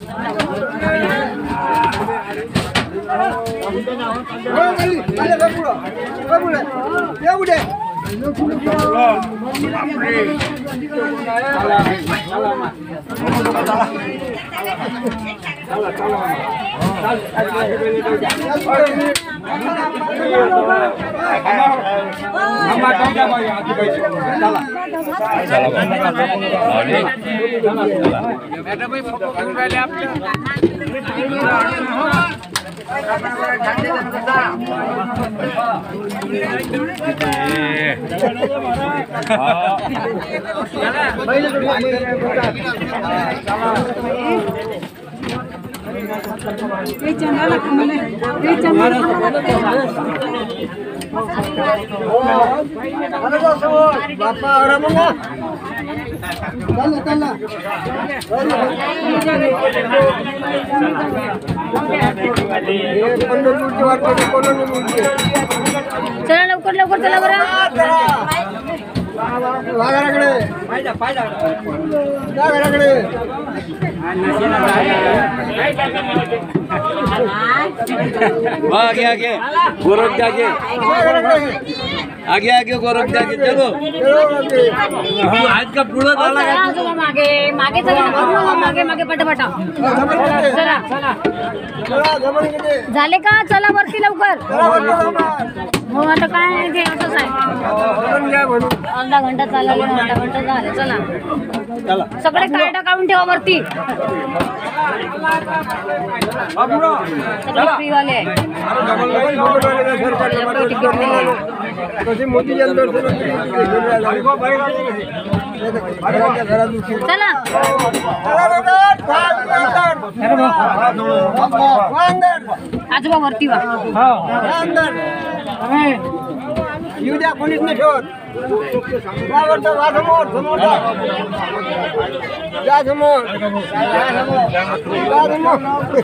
चला लवकर लवकर चला बरं आगे आगे गोरख आगे आगे आगे गोरख आगे चलो आज का पुढं झाला का मागे मागे चला मागे मागे पटापटा चला झाले का चला वरती लवकर मग आता काय ते असंच आहे अर्धा घंटा चालला अर्धा घंटा झाले चला सगळे कार्ड काढून ठेवा वरती सगळे फ्रीवाले आहे चला आजोबा वरती वा येऊ द्या कोणीच नाही ठेवत समोर